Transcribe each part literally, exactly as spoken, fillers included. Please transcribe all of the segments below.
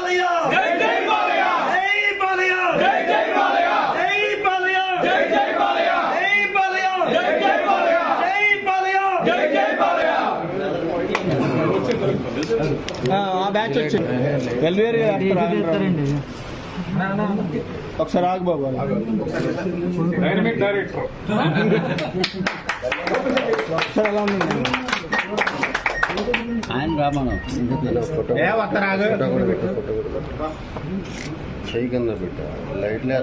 బాలయ్య జై జై బాలయ్య జై బాలయ్య జై జై బాలయ్య జై బాలయ్య జై జై బాలయ్య జై బాలయ్య జై జై బాలయ్య జై బాలయ్య జై జై బాలయ్య ఆ బ్యాచ్ వచ్చింది వెల్వేర్ చేస్తారండి ఒకసారి ఆగు బాబు డైనమిక్ డైరెక్టర్ ఒకసారి ఎలా ఉంది ఆయన రామాను ఏ వస్తా రాగు ఫోటో కూడా పెట్టు ఫోటో కూడా చెయ్యి కింద పెట్టు లైట్లే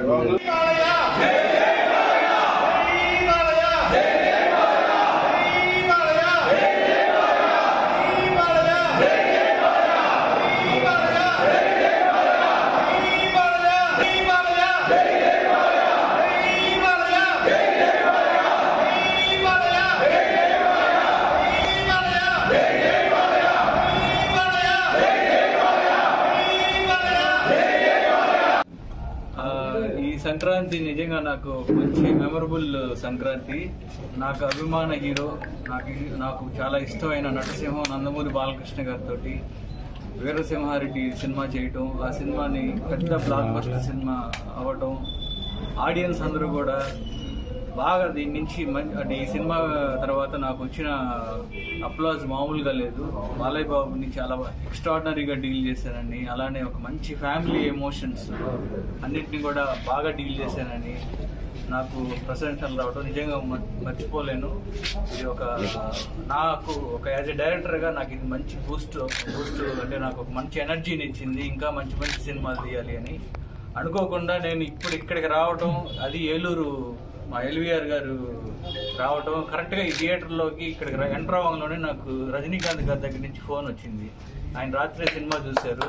సంక్రాంతి నిజంగా నాకు మంచి మెమరబుల్ సంక్రాంతి. నాకు అభిమాన హీరో, నాకు నాకు చాలా ఇష్టమైన నటసింహం నందమూరి బాలకృష్ణ గారితో వీర సింహారెడ్డి సినిమా చేయటం, ఆ సినిమాని పెద్ద బ్లాక్ బస్టర్ సినిమా అవ్వటం, ఆడియన్స్ అందరూ కూడా బాగా దీని నుంచి అంటే ఈ సినిమా తర్వాత నాకు వచ్చిన అప్లాజ్ మామూలుగా లేదు. బాలయ్య బాబుని చాలా ఎక్స్ట్రాడినరీగా డీల్ చేశానని, అలానే ఒక మంచి ఫ్యామిలీ ఎమోషన్స్ అన్నిటిని కూడా బాగా డీల్ చేశానని నాకు ప్రశంసలు రావడం నిజంగా మర్చిపోలేను. ఇది ఒక నాకు ఒక యాజ్ ఎ డైరెక్టర్గా నాకు ఇది మంచి బూస్ట్ బూస్ట్ అంటే నాకు ఒక మంచి ఎనర్జీని ఇచ్చింది. ఇంకా మంచి మంచి సినిమాలు తీయాలి అని అనుకోకుండా నేను ఇప్పుడు ఇక్కడికి రావడం, అది ఏలూరు మా ఎల్వీఆర్ గారు రావటం, కరెక్ట్గా ఈ థియేటర్లోకి ఇక్కడికి ఎంటర్ అవ్వడంలోనే నాకు రజనీకాంత్ గారి దగ్గర నుంచి ఫోన్ వచ్చింది. ఆయన రాత్రి సినిమా చూశారు,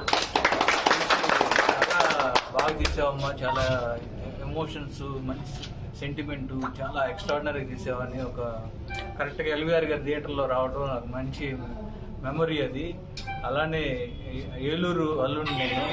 చాలా బాగా తీసావమ్మా, చాలా ఎమోషన్స్, మంచి సెంటిమెంటు, చాలా ఎక్స్ట్రాడినరీ తీసావని ఒక కరెక్ట్గా ఎల్వీఆర్ గారి థియేటర్లో రావడం నాకు మంచి మెమొరీ అది. అలానే ఏలూరు అల్లుండి నేను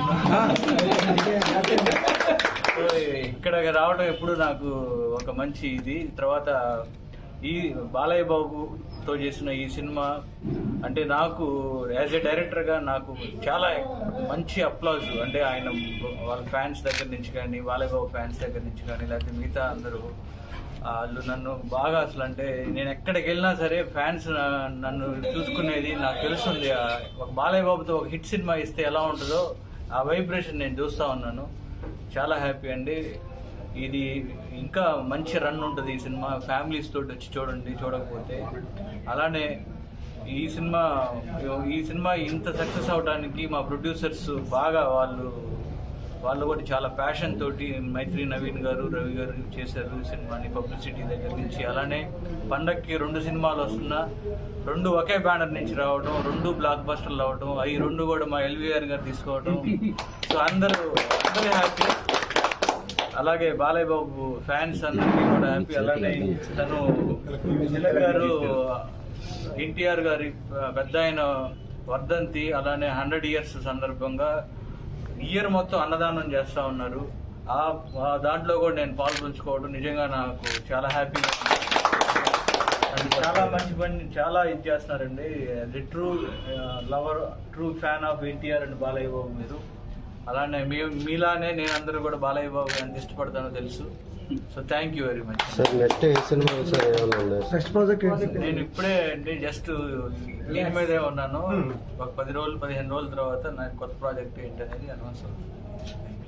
ఇక్కడ రావడం ఎప్పుడు నాకు ఒక మంచి ఇది. తర్వాత ఈ బాలయ్య బాబుతో చేసిన ఈ సినిమా అంటే నాకు యాజ్ ఎ డైరెక్టర్గా నాకు చాలా మంచి అప్లాజ్, అంటే ఆయన వాళ్ళ ఫ్యాన్స్ దగ్గర నుంచి కానీ, బాలయ్య బాబు ఫ్యాన్స్ దగ్గర నుంచి కానీ, లేకపోతే మిగతా అందరూ వాళ్ళు నన్ను బాగా అసలు అంటే నేను ఎక్కడికి వెళ్ళినా సరే ఫ్యాన్స్ నన్ను చూసుకునేది నాకు తెలుస్తుంది. ఒక బాలయ్య బాబుతో ఒక హిట్ సినిమా ఇస్తే ఎలా ఉంటుందో ఆ వైబ్రేషన్ నేను చూస్తూ ఉన్నాను. చాలా హ్యాపీ అండి. ఇది ఇంకా మంచి రన్ ఉంటుంది ఈ సినిమా. ఫ్యామిలీస్ తోటి వచ్చి చూడండి చూడకపోతే. అలానే ఈ సినిమా ఈ సినిమా ఇంత సక్సెస్ అవడానికి మా ప్రొడ్యూసర్స్ బాగా వాళ్ళు వాళ్ళు కూడా చాలా ప్యాషన్ తోటి మైత్రి నవీన్ గారు, రవి గారు చేశారు ఈ సినిమాని పబ్లిసిటీ దగ్గర నుంచి. అలానే పండక్కి రెండు సినిమాలు వస్తున్నా, రెండు ఒకే బ్యానర్ నుంచి రావడం, రెండు బ్లాక్ బస్టర్లు అవ్వడం, అవి రెండు కూడా మా ఎల్వీఆర్ గారు తీసుకోవడం. సో అందరూ అందరూ హ్యాపీ. అలాగే బాలయ్య బాబు ఫ్యాన్స్ అందరికీ కూడా హ్యాపీ. అలానే తను తిలక్ గారు ఎన్టీఆర్ గారి పెద్ద ఆయన వర్ధంతి, అలానే హండ్రెడ్ ఇయర్స్ సందర్భంగా ఇయర్ మొత్తం అన్నదానం చేస్తూ ఉన్నారు. ఆ దాంట్లో కూడా నేను పాల్పంచుకోవడం నిజంగా నాకు చాలా హ్యాపీగా ఉంది. చాలా మంచి పని చాలా ఇది చేస్తున్నారండి. The true lover, true fan of NTR and Balayya Babu మీరు. అలానే మీ మీలానే నేను అందరూ కూడా బాలయ్య బాబు ఎంత ఇష్టపడతానో తెలుసు. So thank you very much. నేను ఇప్పుడే అంటే జస్ట్ దీని మీదే ఉన్నాను. ఒక పది రోజులు పదిహేను రోజుల తర్వాత నాకు కొత్త ప్రాజెక్ట్ ఏంటనేది అనౌన్స్ అవుతుంది.